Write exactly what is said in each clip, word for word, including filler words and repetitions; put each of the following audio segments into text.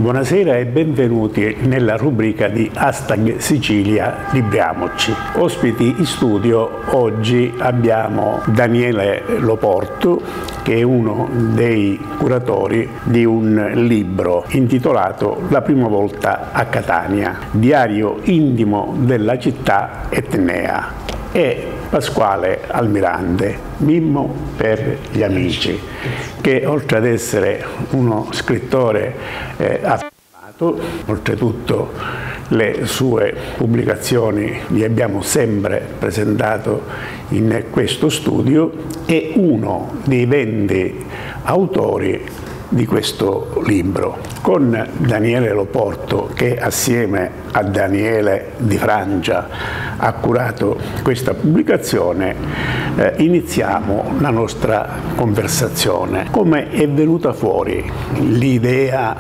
Buonasera e benvenuti nella rubrica di Hashtag Sicilia Libriamoci. Ospiti in studio oggi abbiamo Daniele Loporto, che è uno dei curatori di un libro intitolato La prima volta a Catania, diario intimo della città etnea, e Pasquale Almirante, Mimmo per gli amici, che oltre ad essere uno scrittore eh, affermato, oltretutto le sue pubblicazioni li abbiamo sempre presentato in questo studio, è uno dei venti autori di questo libro. Con Daniele Loporto, che assieme a Daniele Di Francia ha curato questa pubblicazione, eh, iniziamo la nostra conversazione. Come è venuta fuori l'idea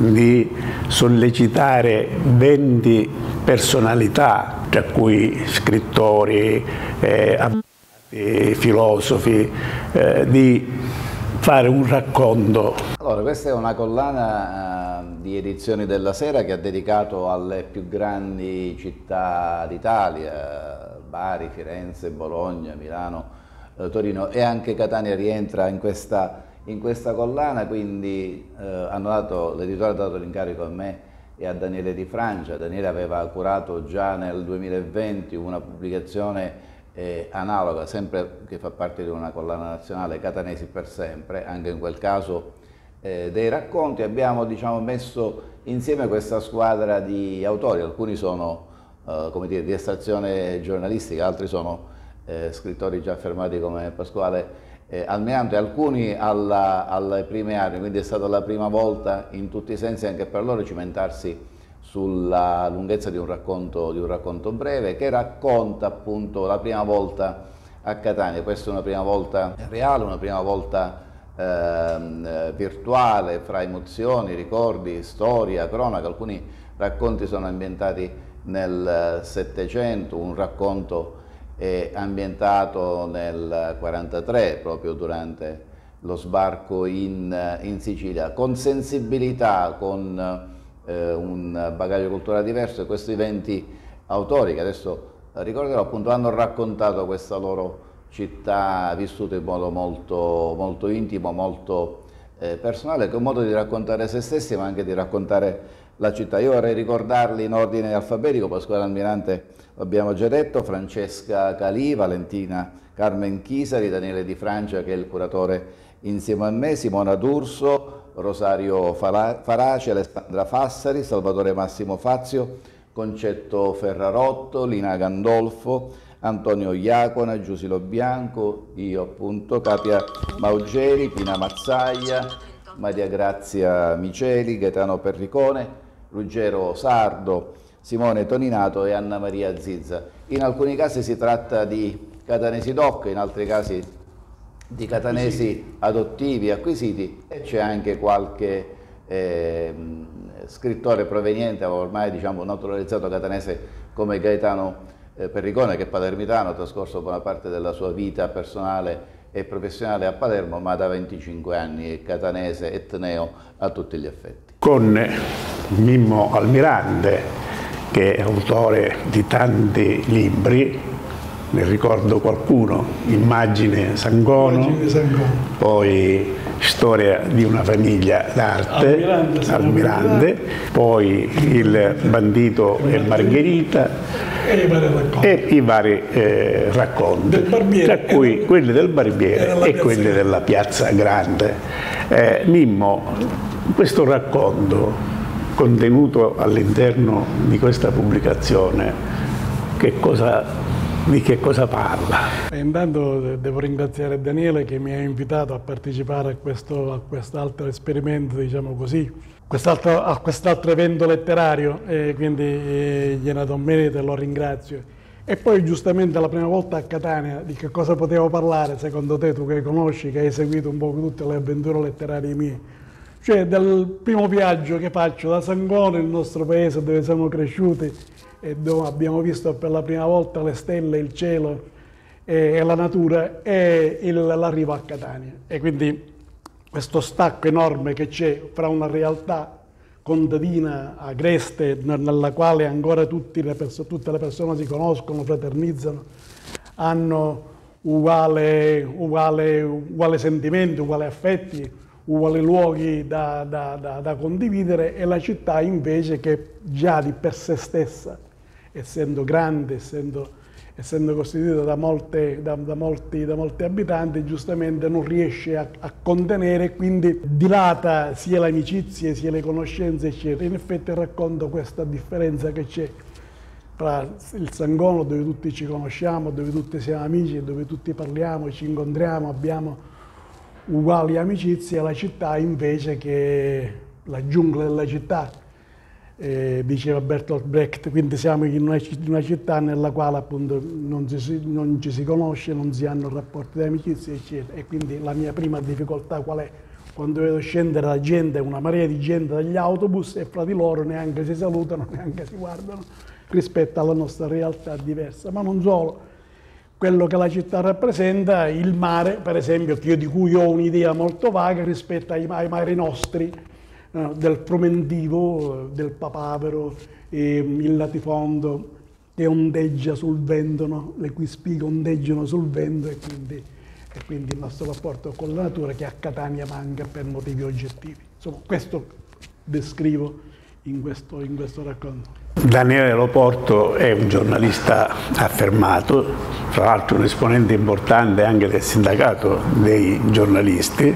di sollecitare venti personalità, tra cui scrittori, eh, avvocati, filosofi, eh, di fare un racconto? Allora, questa è una collana uh, di Edizioni della Sera che ha dedicato alle più grandi città d'Italia, Bari, Firenze, Bologna, Milano, uh, Torino, e anche Catania rientra in questa, in questa collana, quindi uh, hanno dato, l'editore ha dato l'incarico a me e a Daniele Di Francia. Daniele aveva curato già nel duemilaventi una pubblicazione Eh, analoga, sempre che fa parte di una collana nazionale, Catanesi per sempre, anche in quel caso eh, dei racconti. Abbiamo, diciamo, messo insieme questa squadra di autori, alcuni sono eh, come dire, di estrazione giornalistica, altri sono eh, scrittori già affermati come Pasquale eh, Almirante, alcuni alla, alle prime armi, quindi è stata la prima volta in tutti i sensi anche per loro cimentarsi sulla lunghezza di un racconto, di un racconto breve, che racconta appunto la prima volta a Catania. Questa è una prima volta reale, una prima volta eh, virtuale, fra emozioni, ricordi, storia, cronaca. Alcuni racconti sono ambientati nel Settecento, un racconto è ambientato nel quarantatré, proprio durante lo sbarco in, in Sicilia, con sensibilità, con un bagaglio culturale diverso, e questi venti autori, che adesso ricorderò, appunto hanno raccontato questa loro città vissuta in modo molto, molto intimo, molto eh, personale, che è un modo di raccontare se stessi ma anche di raccontare la città. Io vorrei ricordarli in ordine alfabetico: Pasquale Almirante l'abbiamo già detto, Francesca Calì, Valentina Carmen Chisari, Daniele Di Francia, che è il curatore insieme a me, Simona D'Urso, Rosario Faraci, Alessandra Fassari, Salvatore Massimo Fazio, Concetto Ferrarotto, Lina Gandolfo, Antonio Iacona, Giusilo Bianco, io appunto, Capia Maugeri, Pina Mazzaglia, Maria Grazia Miceli, Gaetano Perricone, Ruggero Sardo, Simone Toninato e Anna Maria Zizza. In alcuni casi si tratta di catanesi doc, in altri casi di catanesi adottivi, acquisiti, e c'è anche qualche eh, scrittore proveniente, ormai diciamo naturalizzato catanese, come Gaetano eh, Perricone, che è palermitano, ha trascorso buona parte della sua vita personale e professionale a Palermo, ma da venticinque anni è catanese, etneo a tutti gli effetti. Con Mimmo Almirante, che è autore di tanti libri, ne ricordo qualcuno: Immagine Sangono, poi Storia di una famiglia d'arte, Almirante, Almirante, poi Il Bandito e Margherita e i vari racconti, e i vari, eh, racconti tra cui quelli del Barbiere e quelli Grande. della Piazza Grande. Eh, Mimmo, questo racconto contenuto all'interno di questa pubblicazione, che cosa di che cosa parla? E intanto devo ringraziare Daniele che mi ha invitato a partecipare a questo, a quest'altro esperimento, diciamo così, quest'altro, a quest'altro evento letterario, e quindi eh, gliene do merito e lo ringrazio. E poi giustamente la prima volta a Catania, di che cosa potevo parlare secondo te, tu che conosci, che hai seguito un po' tutte le avventure letterarie mie? Cioè del primo viaggio che faccio da Sangono, il nostro paese dove siamo cresciuti, e dove abbiamo visto per la prima volta le stelle, il cielo e, e la natura, e l'arrivo a Catania. E quindi questo stacco enorme che c'è fra una realtà contadina agreste nella quale ancora tutti le tutte le persone si conoscono, fraternizzano, hanno uguale, uguale, uguale sentimenti, uguali affetti, uguali luoghi da, da, da, da condividere, e la città invece che già di per sé stessa, essendo grande, essendo, essendo costituita da, molte, da, da, molti, da molti abitanti, giustamente non riesce a, a contenere, quindi dilata sia le amicizie sia le conoscenze, eccetera. In effetti racconto questa differenza che c'è tra il Sangolo, dove tutti ci conosciamo, dove tutti siamo amici, dove tutti parliamo, ci incontriamo, abbiamo uguali amicizie, e la città invece che la giungla della città, eh, diceva Bertolt Brecht, quindi siamo in una, in una città nella quale appunto non, si, non ci si conosce, non si hanno rapporti di amicizia, eccetera. E quindi la mia prima difficoltà qual è? Quando vedo scendere la gente, una marea di gente dagli autobus, e fra di loro neanche si salutano, neanche si guardano, rispetto alla nostra realtà diversa. Ma non solo, quello che la città rappresenta, il mare, per esempio, che io, di cui ho un'idea molto vaga rispetto ai, ai mari nostri, eh, del Frumentivo, del Papavero, eh, il latifondo che ondeggia sul vento, no? Le cui spighe ondeggiano sul vento, e quindi, e quindi il nostro rapporto con la natura, che a Catania manca per motivi oggettivi. Insomma, questo descrivo in questo, in questo racconto. Daniele Loporto è un giornalista affermato, tra l'altro un esponente importante anche del sindacato dei giornalisti.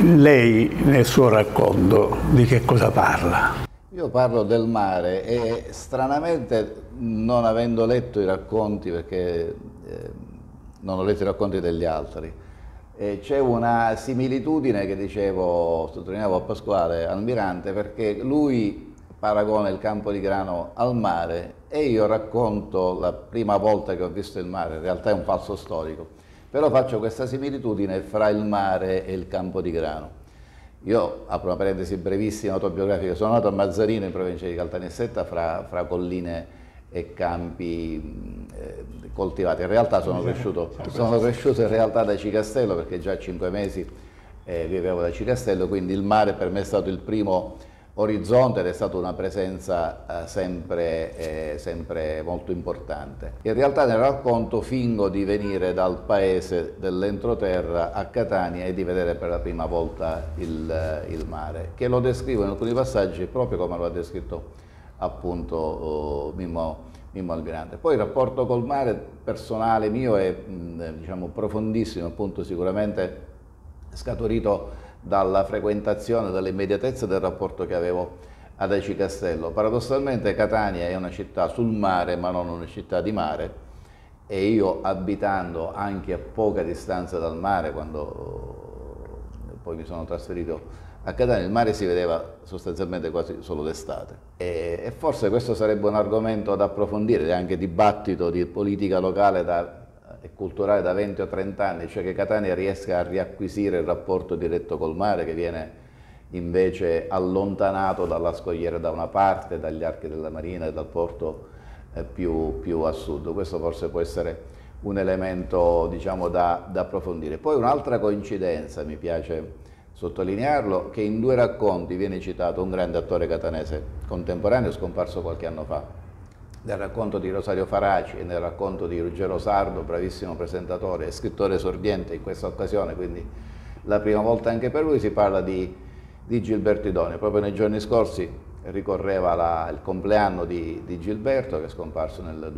Lei nel suo racconto di che cosa parla? Io parlo del mare e stranamente, non avendo letto i racconti, perché eh, non ho letto i racconti degli altri, eh, c'è una similitudine che dicevo, sottolineavo a Pasquale Almirante, perché lui paragona il campo di grano al mare e io racconto la prima volta che ho visto il mare. In realtà è un falso storico, però faccio questa similitudine fra il mare e il campo di grano. Io, apro una parentesi brevissima autobiografica, sono nato a Mazzarino in provincia di Caltanissetta, fra, fra colline e campi eh, coltivati. In realtà sono cresciuto, sono cresciuto in realtà da Cicastello, perché già a cinque mesi eh, vivevo da Cicastello, quindi il mare per me è stato il primo orizzonte ed è stata una presenza eh, sempre, eh, sempre molto importante. In realtà nel racconto fingo di venire dal paese dell'entroterra a Catania e di vedere per la prima volta il, il mare, che lo descrivo in alcuni passaggi proprio come lo ha descritto appunto oh, Mimmo, Mimmo Almirante. Poi il rapporto col mare personale mio è mh, diciamo profondissimo, appunto sicuramente scaturito dalla frequentazione, dall'immediatezza del rapporto che avevo ad Aci Castello. Paradossalmente Catania è una città sul mare, ma non una città di mare, e io, abitando anche a poca distanza dal mare, quando poi mi sono trasferito a Catania, il mare si vedeva sostanzialmente quasi solo d'estate. E, e forse questo sarebbe un argomento da approfondire, anche dibattito di politica locale da e culturale da venti o trenta anni, cioè che Catania riesca a riacquisire il rapporto diretto col mare, che viene invece allontanato dalla scogliera da una parte, dagli archi della marina e dal porto eh, più, più a sud. Questo forse può essere un elemento, diciamo, da, da approfondire. Poi un'altra coincidenza, mi piace sottolinearlo, che in due racconti viene citato un grande attore catanese contemporaneo scomparso qualche anno fa. Nel racconto di Rosario Faraci e nel racconto di Ruggero Sardo, bravissimo presentatore e scrittore esordiente in questa occasione, quindi la prima volta anche per lui, si parla di, di Gilberto Idoneo. Proprio nei giorni scorsi ricorreva la, il compleanno di, di Gilberto, che è scomparso nel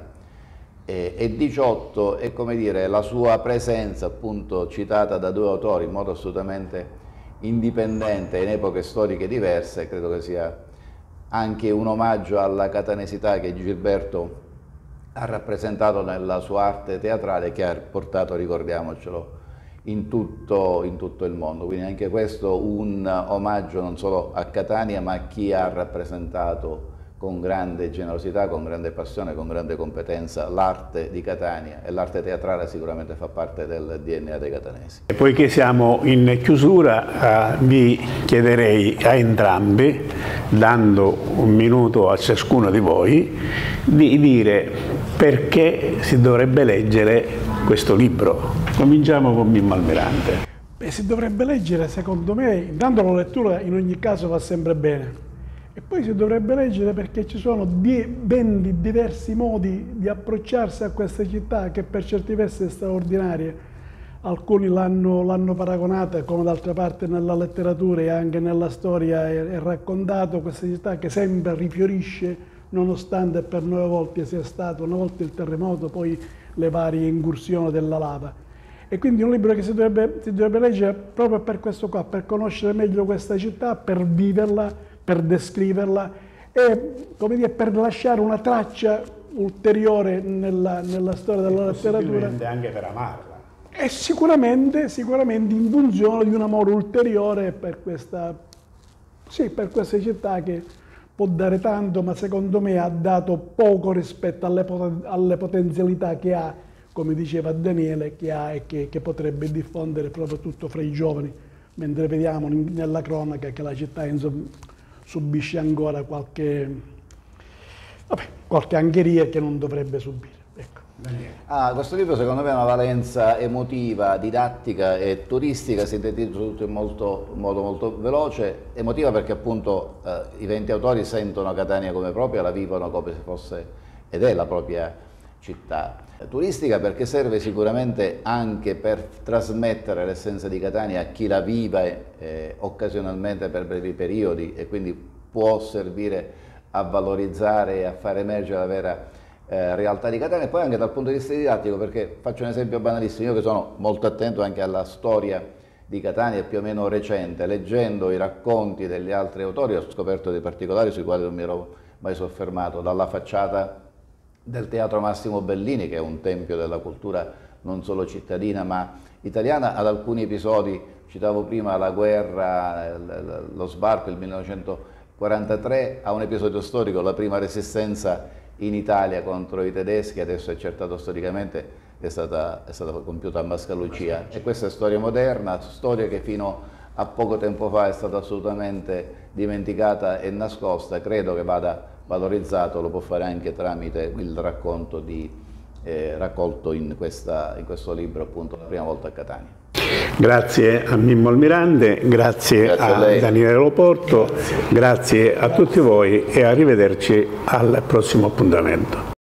duemiladiciotto, e come dire, la sua presenza, appunto citata da due autori in modo assolutamente indipendente in epoche storiche diverse, credo che sia anche un omaggio alla catanesità che Gilberto ha rappresentato nella sua arte teatrale, che ha portato, ricordiamocelo, in tutto, in tutto il mondo. Quindi anche questo un omaggio non solo a Catania, ma a chi ha rappresentato con grande generosità, con grande passione, con grande competenza l'arte di Catania, e l'arte teatrale sicuramente fa parte del D N A dei catanesi. E poiché siamo in chiusura, eh, vi chiederei a entrambi, dando un minuto a ciascuno di voi, di dire perché si dovrebbe leggere questo libro. Cominciamo con Mimmo Almirante. Beh, si dovrebbe leggere, secondo me, intanto la lettura in ogni caso va sempre bene. E poi si dovrebbe leggere perché ci sono di, ben di diversi modi di approcciarsi a questa città che per certi versi è straordinaria. Alcuni l'hanno paragonata, come d'altra parte nella letteratura e anche nella storia è, è raccontato, questa città che sempre rifiorisce nonostante per nove volte sia stato, una volta il terremoto, poi le varie incursioni della lava. E quindi è un libro che si dovrebbe, si dovrebbe leggere proprio per questo qua, per conoscere meglio questa città, per viverla, per descriverla e, come dire, per lasciare una traccia ulteriore nella, nella storia della letteratura. E anche per amarla. E sicuramente, sicuramente in funzione di un amore ulteriore per questa, sì, per questa città che può dare tanto, ma secondo me ha dato poco rispetto alle, alle potenzialità che ha, come diceva Daniele, che ha e che, che potrebbe diffondere proprio tutto fra i giovani, mentre vediamo nella cronaca che la città insomma, subisce ancora qualche, vabbè, qualche angheria che non dovrebbe subire. Ecco. Ah, questo libro secondo me ha una valenza emotiva, didattica e turistica, sintetizzo tutto in molto, modo molto veloce. Emotiva perché appunto eh, i venti autori sentono Catania come propria, la vivono come se fosse ed è la propria città. Turistica perché serve sicuramente anche per trasmettere l'essenza di Catania a chi la vive eh, occasionalmente per brevi periodi e quindi può servire a valorizzare e a far emergere la vera eh, realtà di Catania, e poi anche dal punto di vista didattico, perché faccio un esempio banalissimo, io che sono molto attento anche alla storia di Catania più o meno recente, leggendo i racconti degli altri autori ho scoperto dei particolari sui quali non mi ero mai soffermato, dalla facciata del Teatro Massimo Bellini, che è un tempio della cultura non solo cittadina ma italiana, ad alcuni episodi, citavo prima la guerra, lo sbarco, il millenovecentoquarantatré, a un episodio storico, la prima resistenza in Italia contro i tedeschi, adesso è accertato storicamente, è stata, è stata compiuta a Mascalucia, e questa è storia moderna, storia che fino a poco tempo fa è stata assolutamente dimenticata e nascosta, credo che vada valorizzato, lo può fare anche tramite il racconto di, eh, raccolto in, questa, in questo libro, appunto, la prima volta a Catania. Grazie a Mimmo Almirante, grazie, grazie a, a Daniele Loporto, grazie. grazie a tutti voi e arrivederci al prossimo appuntamento.